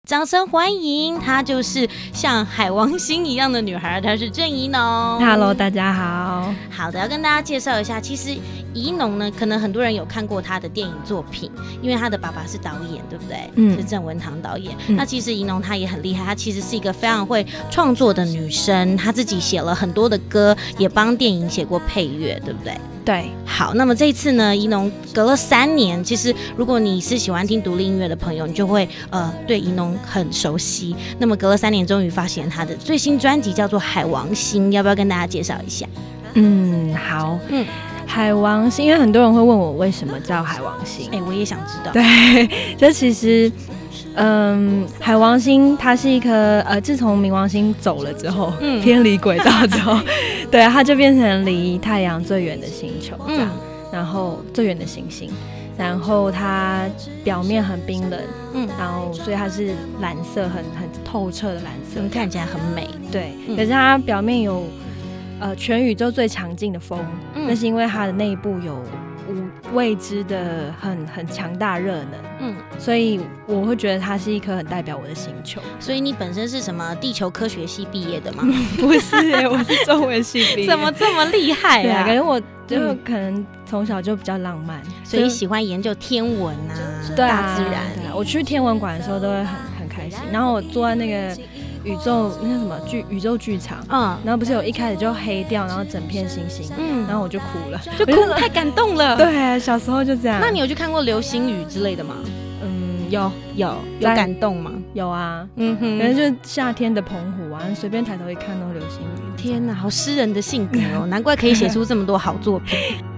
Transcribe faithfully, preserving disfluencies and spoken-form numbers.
掌声欢迎，她就是像海王星一样的女孩，她是郑宜农。 Hello， 大家好。 好的，要跟大家介绍一下，其实宜农呢，可能很多人有看过她的电影作品，因为她的爸爸是导演，对不对？嗯，是郑文堂导演。嗯、那其实宜农她也很厉害，她其实是一个非常会创作的女生，她自己写了很多的歌，也帮电影写过配乐，对不对？ 对， 好，那么这一次呢，宜农隔了三年，其实如果你是喜欢听独立音乐的朋友，你就会呃对宜农很熟悉。那么隔了三年，终于发行他的最新专辑，叫做《海王星》，要不要跟大家介绍一下？ 嗯，好，嗯，海王星，因为很多人会问我为什么叫海王星， 哎、欸，我也想知道。 对，这其实。嗯，海王星它是一颗呃，自从冥王星走了之后，嗯、偏离轨道之后，对，它就变成离太阳最远的星球这样，嗯、然后最远的行星，然后它表面很冰冷，嗯，然后所以它是蓝色，很很透彻的蓝色， 嗯、看起来很美， 对，嗯、可是它表面有呃全宇宙最强劲的风，嗯、那是因为它的内部有无未知的很很强大热能，嗯，所以我会觉得它是一颗很代表我的星球。 所以你本身是什么地球科学系毕业的吗？ 不是、欸，我是中文系毕业。 怎么这么厉害啊？ 对，感觉我就可能从小就比较浪漫，嗯、 所以喜欢研究天文啊， 对啊大自然。 对啊，我去天文馆的时候都会很很开心，然后我坐在那个宇宙那叫什么剧宇宙剧场，嗯，然后不是有一开始就黑掉，然后整片星星，嗯，然后我就哭了， 就哭，太感动了。 对，小时候就这样。 那你有去看过流星雨之类的吗？ 嗯，有有有感动吗？ 有啊，嗯哼，可能就是夏天的澎湖啊，随便抬头一看都流星雨。 天哪，好诗人的性格哦，难怪可以写出这么多好作品。